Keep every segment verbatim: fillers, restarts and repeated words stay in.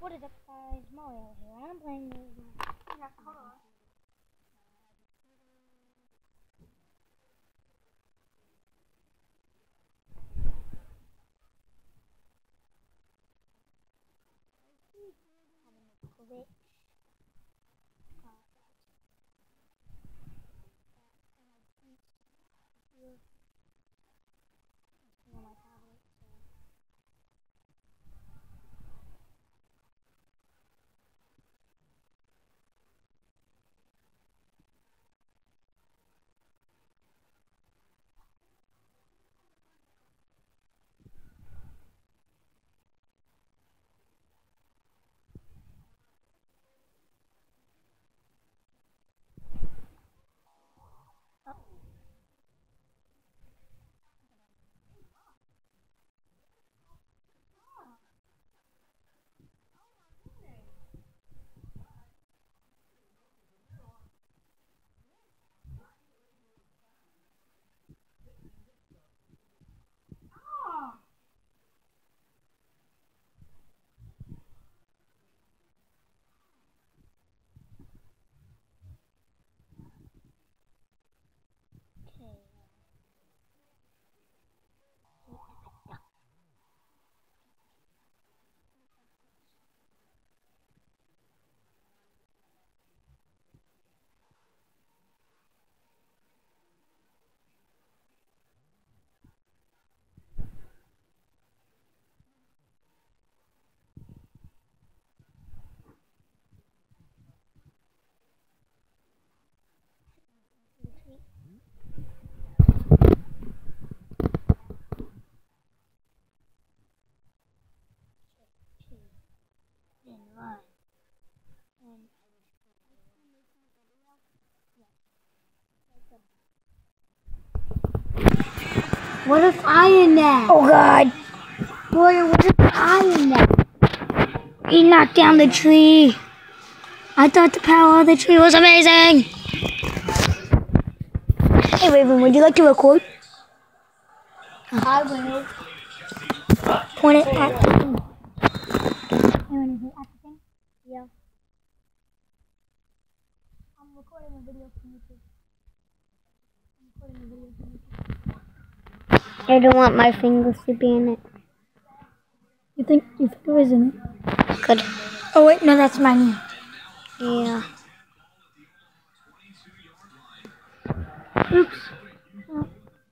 What is up, guys? Mario here. I'm playing Roblox. Yeah, hold on. Glitch. On my tablet, so. What if I in that? Oh god. Boy, what if I in that? He knocked down the tree. I thought the power of the tree was amazing. Hey Raven, would you like to record? I will. Point it at the thing. Aaron, is it at the thing? Yeah. I'm recording a video for YouTube. I'm recording a video for YouTube. I don't want my fingers to be in it. You think your finger is in it? Good. Oh wait, no, that's mine. Yeah. Oops. Oh.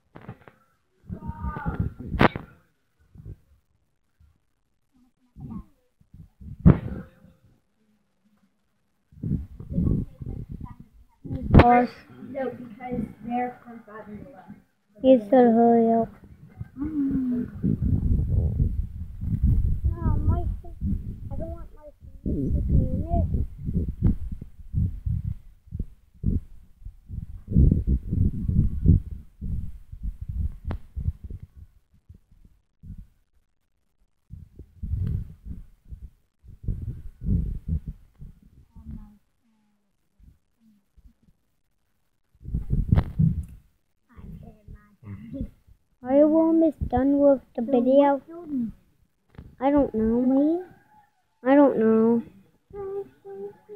Pause. No, because they're from five and eleven. You should hurry up. Mm. No, my I don't want my fingers to be in it. Are you almost done with the video? I don't know. Me? I don't know.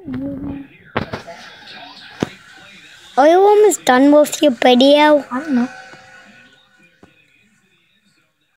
Are you almost done with your video? I don't know.